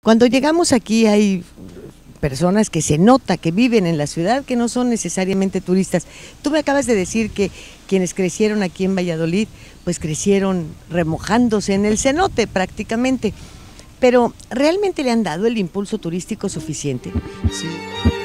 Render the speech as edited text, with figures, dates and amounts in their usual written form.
Cuando llegamos aquí hay personas que se nota que viven en la ciudad, que no son necesariamente turistas. Tú me acabas de decir que quienes crecieron aquí en Valladolid, pues crecieron remojándose en el cenote prácticamente, pero ¿realmente le han dado el impulso turístico suficiente? Sí.